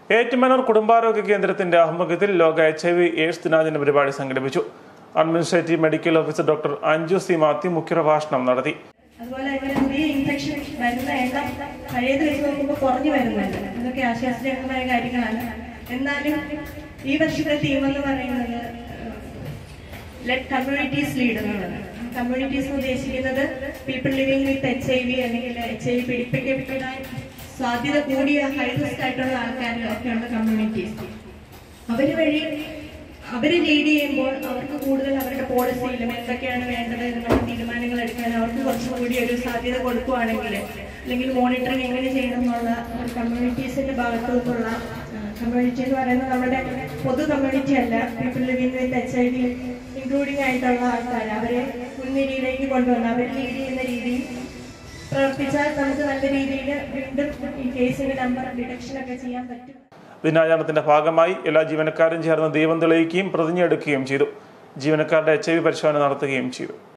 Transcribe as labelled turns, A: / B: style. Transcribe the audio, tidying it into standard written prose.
A: ഏറ്റുമാനൂർ കുടുംബാരോഗ്യ കേന്ദ്രത്തിന്റെ ആഭിമുഖ്യത്തിൽ ലോക HIV/AIDS ദിനാചരണ പരിപാടി സംഘടിപ്പിച്ചു. Administrative medical officer doctor Anju C Mathew മുഖ്യപ്രഭാഷണം നടത്തി.
B: അതുപോലെ പുതിയ ഇൻഫെക്ഷൻ വരുന്ന എണ്ണം പഴയത് വെച്ച് നോക്കുമ്പോൾ കുറഞ്ഞു വരുന്നുണ്ട്. ഇതൊക്കെ ആശ്വാസജനകമായ കാര്യങ്ങളാണ്. എന്നാലും ഈ വർഷത്തെ തീം എന്ന് പറയുന്നത് ലെറ്റ് കമ്മ്യൂണിറ്റീസ് ലീഡ് എന്നുള്ളതാണ്. കമ്മ്യൂണിറ്റീസ് ഉദ്ദേശിക്കുന്നത് പീപ്പിൾ ലിവിംഗ് വിത്ത് HIV അല്ലെങ്കിൽ HIV പിടിപ്പിക്കപ്പെടാൻ സാധ്യത കൂടിയ ഹൈ റിസ്ക് ആയിട്ടുള്ള ആൾക്കാരൊക്കെയുള്ള കമ്മ്യൂണിറ്റീസ്. അവര് ലീഡ് ചെയ്യുമ്പോൾ അവർക്ക് കൂടുതൽ അവരുടെ പോളിസിയിലും എന്തൊക്കെയാണ് വേണ്ടത് എന്നുള്ള തീരുമാനങ്ങൾ എടുക്കാൻ അവർക്ക് കുറച്ചുകൂടി ഒരു സാധ്യത കൊടുക്കുകയാണെങ്കിൽ, അല്ലെങ്കിൽ മോണിറ്ററിങ് എങ്ങനെ ചെയ്യണം എന്നുള്ള ഒരു കമ്മ്യൂണിറ്റീസിന്റെ ഭാഗത്തു നിന്നുള്ള കമ്മ്യൂണിറ്റി എന്ന് പറയുന്നത് നമ്മുടെ പൊതു കമ്മ്യൂണിറ്റി അല്ല, people living with HIV including ആയിട്ടുള്ള ആൾക്കാർ അവരെ മുൻനിരയിലേക്ക് കൊണ്ടുവന്ന് അവർ ലീഡ് ചെയ്യുന്ന രീതിയിൽ പ്രവർത്തിച്ചാൽ നമുക്ക് നല്ല രീതിയിൽ വീണ്ടും ഈ കേസിന്റെ നമ്പർ ഡിറ്റക്ഷൻ ഒക്കെ ചെയ്യാൻ പറ്റും.
A: ദിനാചരണത്തിന്റെ ഭാഗമായി എല്ലാ ജീവനക്കാരും ചേർന്ന് ദീപം തെളിയിക്കുകയും പ്രതിജ്ഞ എടുക്കുകയും ചെയ്തു. ജീവനക്കാരുടെ HIV പരിശോധന നടത്തുകയും ചെയ്തു.